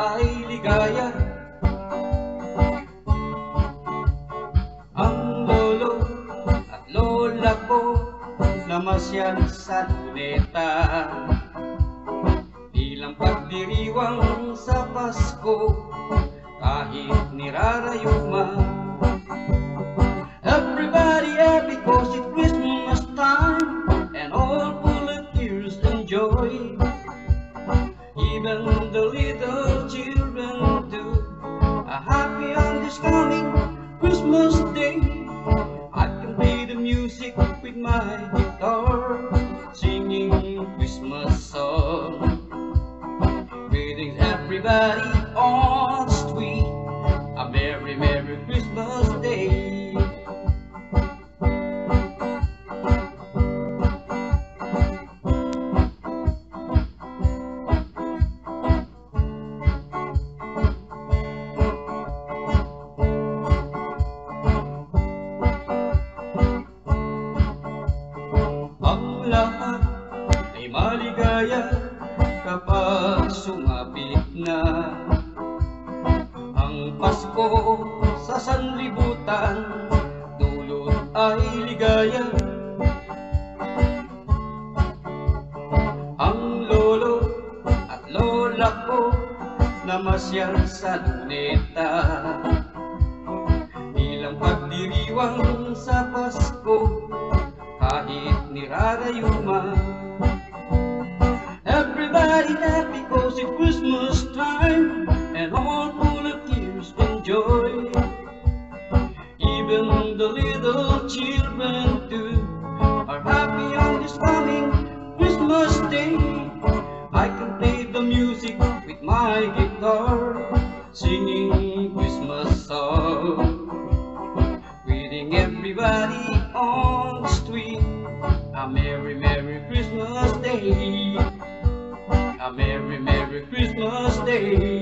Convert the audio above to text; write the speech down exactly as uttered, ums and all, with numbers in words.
ay ligaya. Ang lolo at lola ko namasyal sa luneta, bilang pagdiriwang sa Pasko kahit nirarayuma. Everybody happy cause it's Christmas time, and all volunteers enjoy. Even the little children too are happy on this coming Christmas day. I can play the music with my guitar, singing Christmas song. Greetings everybody on the street, a merry merry Christmas day. Lahat ay maligaya kapag sumapit na ang Pasko sa sanlibutan, dulot ay ligaya. Ang lolo at lola ko namasyal sa luneta, bilang pagdiriwang sa Pasko kahit nirarayuma. Everybody happy cause it's Christmas time, and all volunteers enjoy. Even the little children too are happy on this coming Christmas day. I can play the music with my guitar, singing Christmas song. Greeting everybody on the street, a merry merry Christmas day, a merry merry Christmas day.